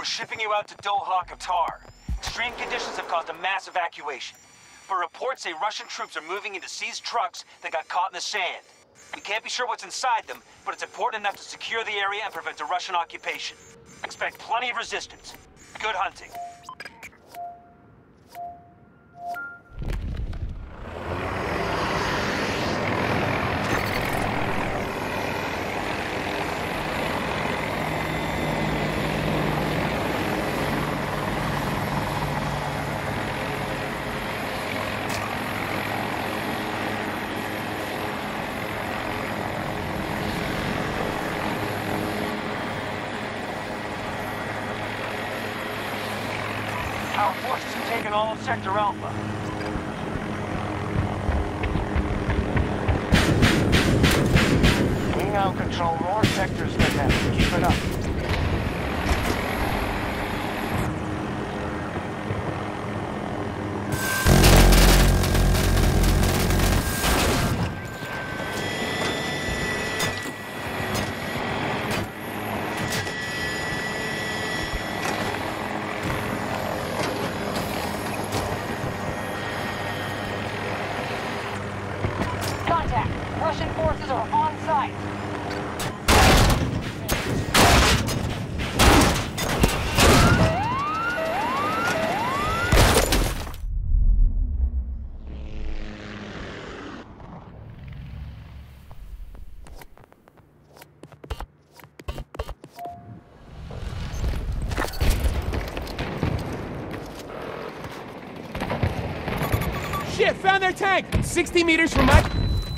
shipping you out to Doha, Qatar. Extreme conditions have caused a mass evacuation. But reports say Russian troops are moving into seized trucks that got caught in the sand. We can't be sure what's inside them, but it's important enough to secure the area and prevent a Russian occupation. Expect plenty of resistance. Good hunting. Our forces have taken all of Sector Alpha. We now control more sectors than them. Keep it up. Russian forces are on site. Shit, found their tank! 60 meters from my...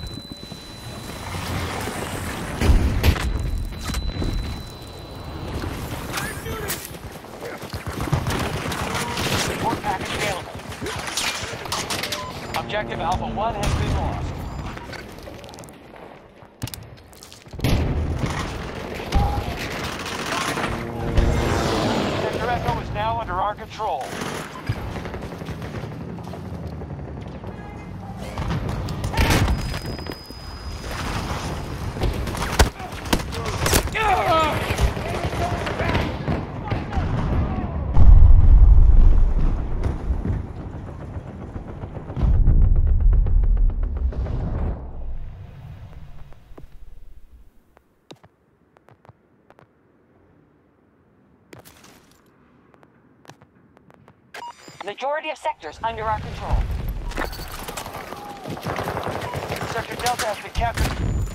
Objective Alpha 1 has been lost. Sector Echo is now under our control. Majority of sectors under our control. Sector Delta has been captured.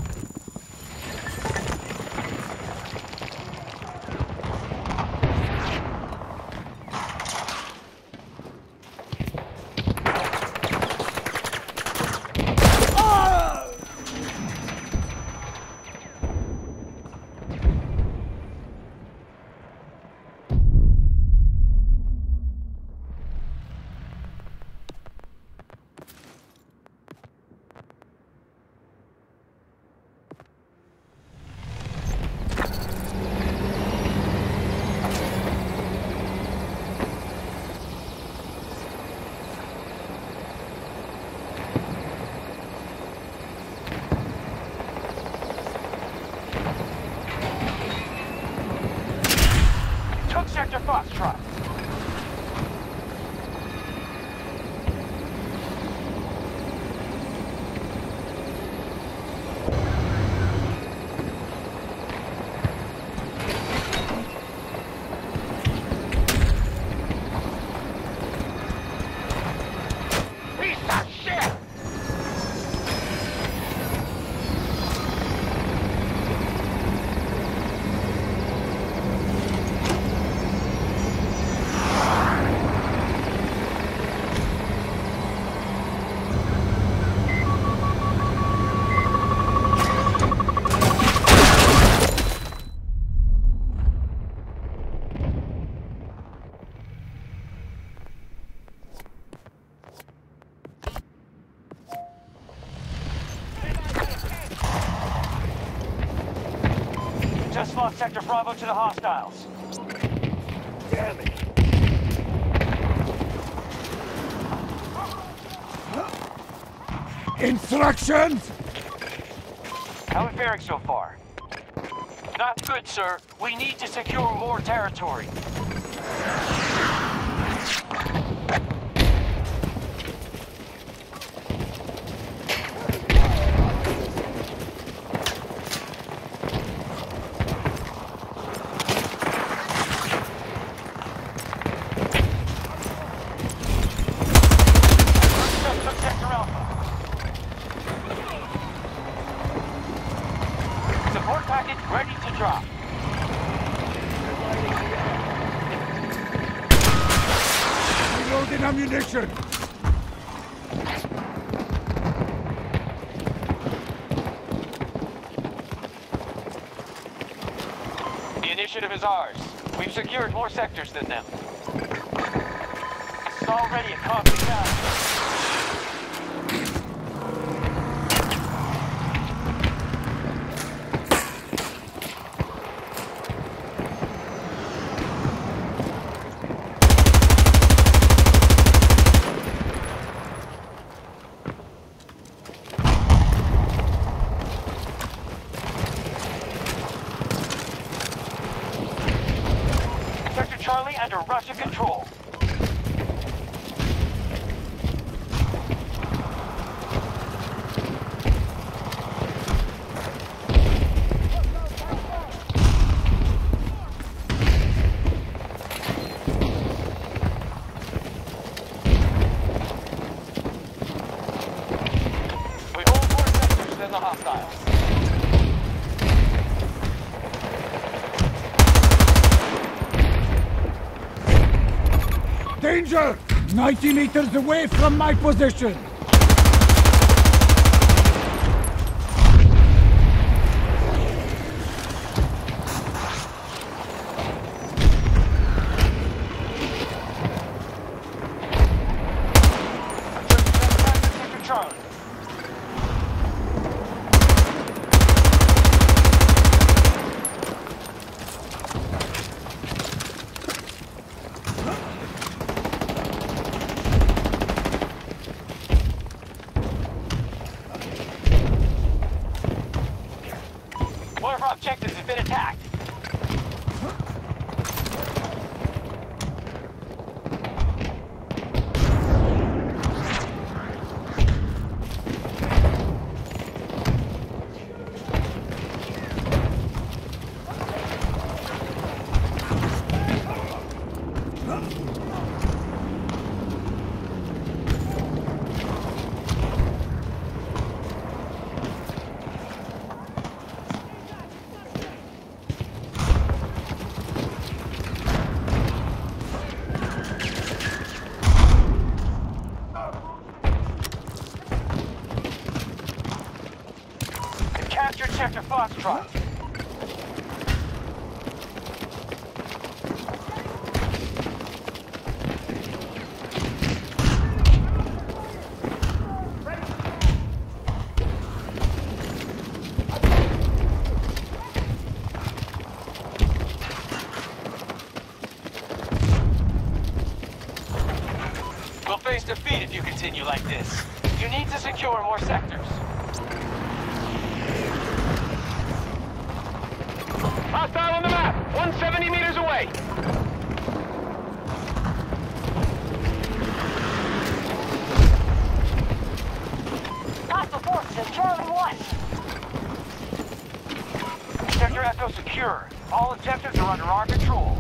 Sector Foxtrot. Piece of shit! Just lost Sector Bravo to the hostiles. Damn it. Instructions! How are we faring so far? Not good, sir. We need to secure more territory. Support package ready to drop. Reloading ammunition! The initiative is ours. We've secured more sectors than them. It's already a costly task. Charlie under Russian control. We hold more sectors than the hostiles. Danger! 90 meters away from my position! Charlie. One of our objectives has been attacked. Capture Sector Foxtrot. We'll face defeat if you continue like this. You need to secure more sectors. Hostile on the map! 170 meters away! Hostile forces at Charlie 1. Sector Echo secure. All objectives are under our control.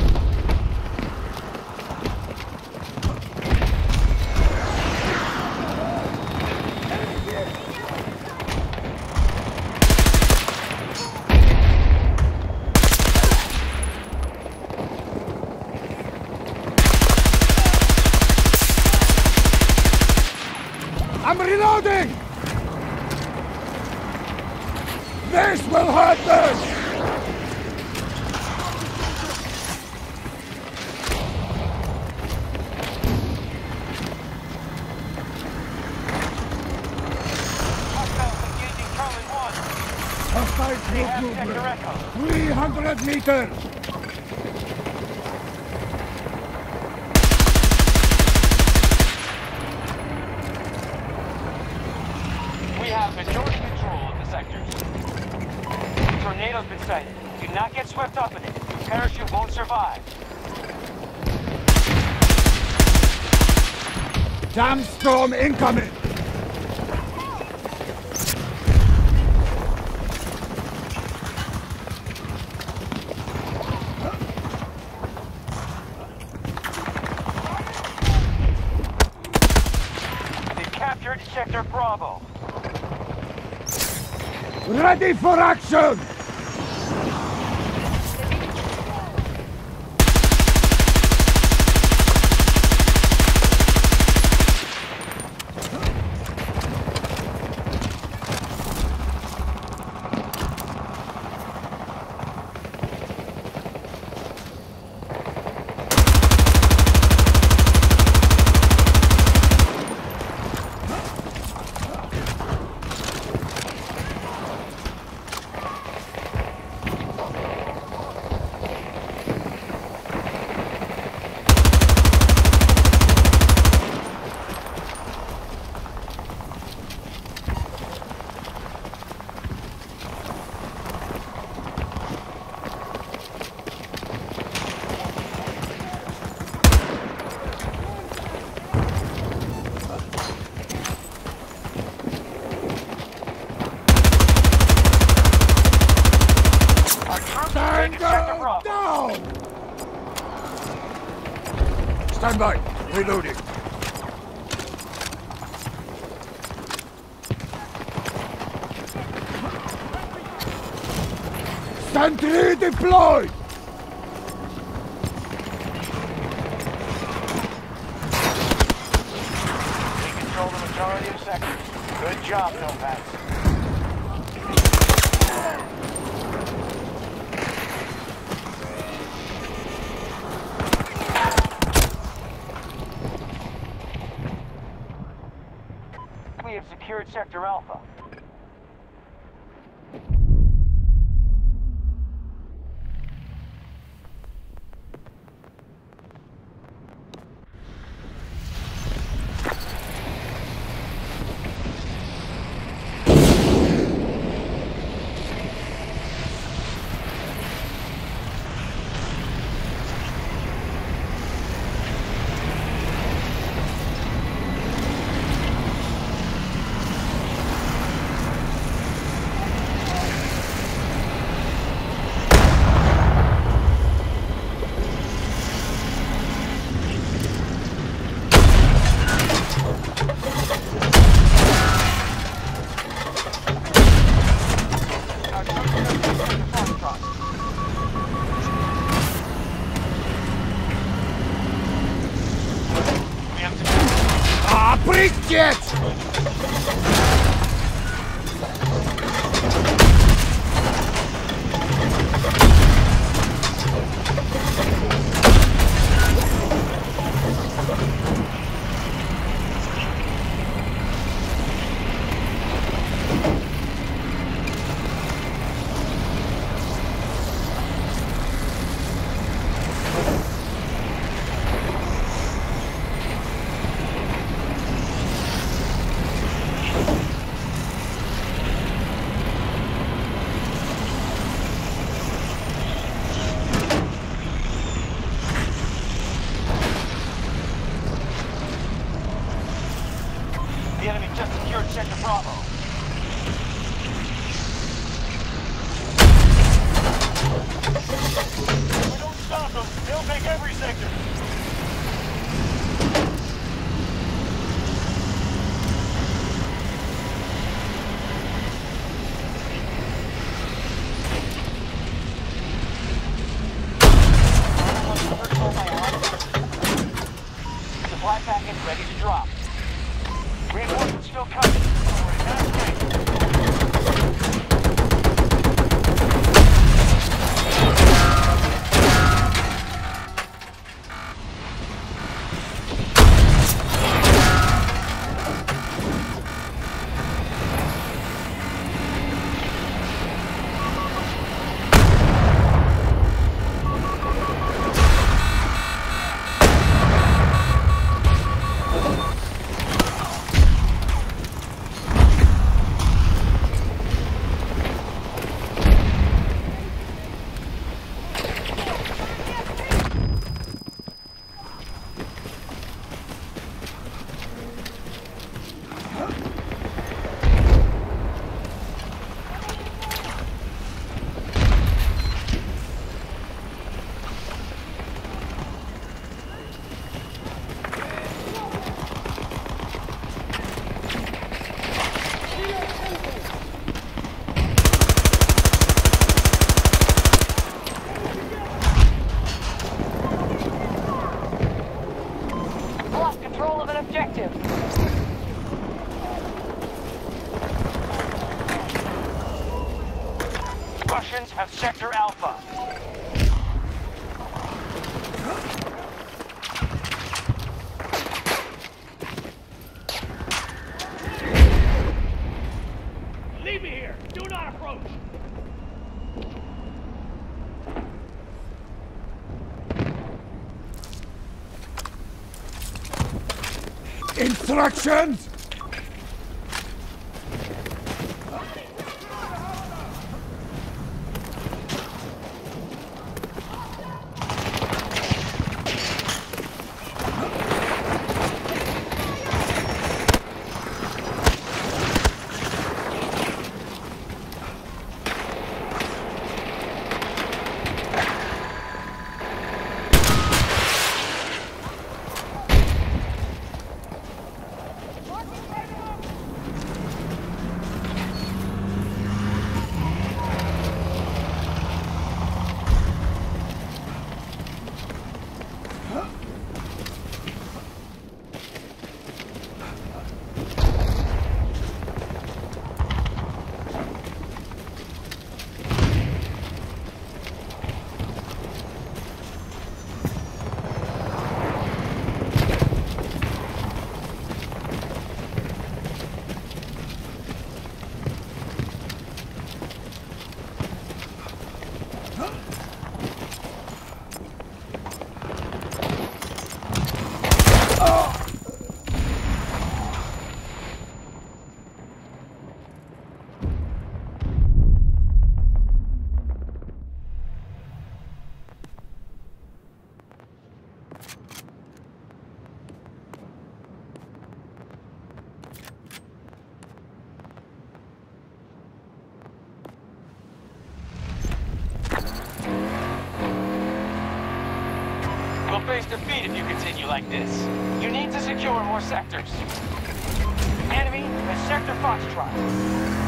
I'm reloading! This will hurt them! Hostiles engaging Charlie 1. Hostile They have troop Sector movement. Echo. 300 meters! We have majority control of the sectors. Tornado's been sighted. Do not get swept up in it. Your parachute won't survive. Damn storm incoming! They captured Sector Bravo. Ready for action! No! Stand by. Reloading. Sentry deployed! We control the majority of sectors. Good job, Nomads. We have secured Sector Alpha. Прикет! The enemy just secured Sector Bravo. We don't stop them. They'll take every sector. Supply package ready to drop. Reinforcements still coming. have Sector Alpha. Leave me here! Do not approach! Instructions! We'll face defeat if you continue like this. You need to secure more sectors. Enemy is Sector Foxtrot.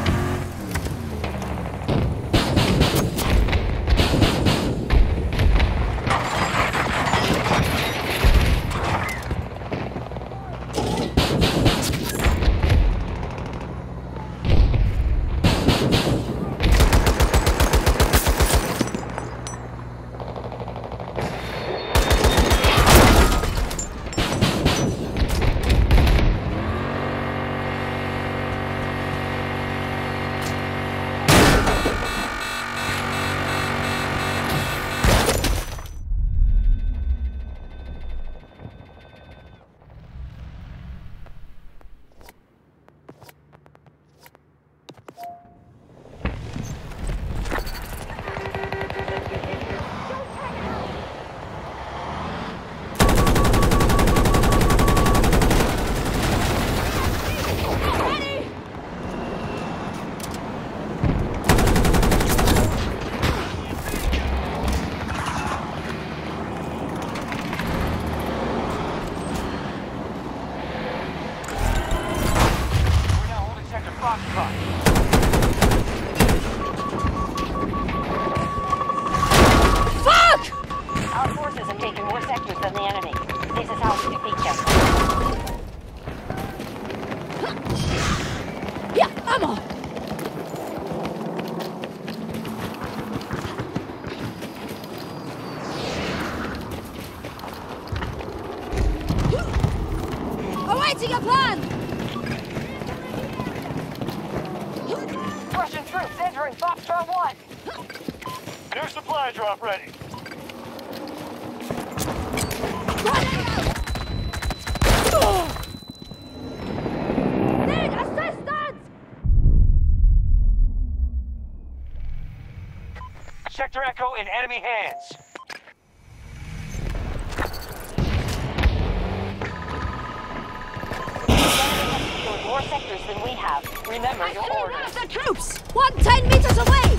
Awaiting a plan! Russian troops entering Foxtrot 1. New supply drop ready. Need assistance! Sector Echo in enemy hands. More sectors than we have. Remember your One orders. of the troops! 110 meters away!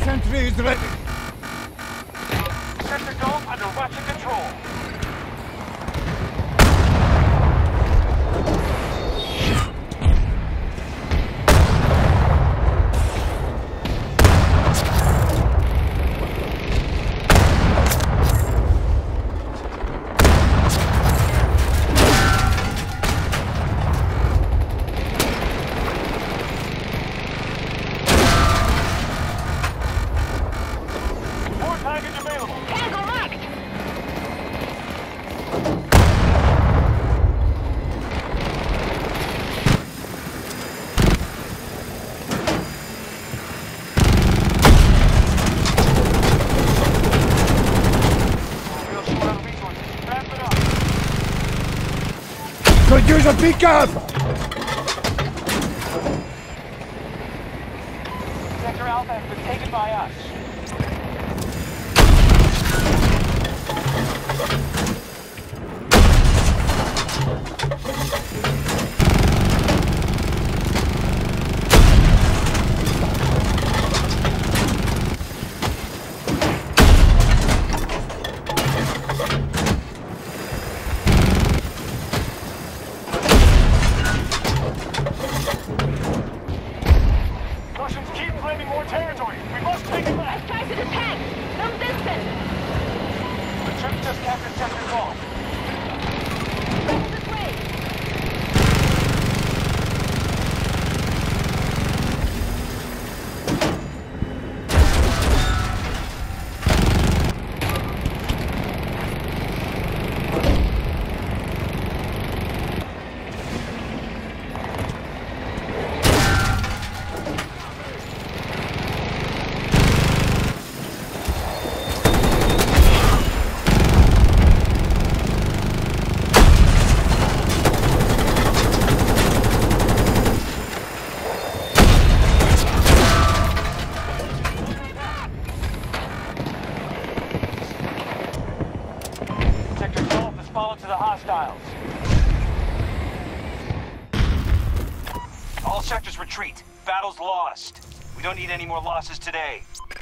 sentry is ready. Sector Golf under Russian control. Could use a pickup! Sector Alpha has been taken by us. Russians keep claiming more territory. We must take it back. Try to the tank! No distance! The troops just captured Sector Golf. This way! Sector Golf has fallen to the hostiles. All sectors retreat. Battle's lost. We don't need any more losses today.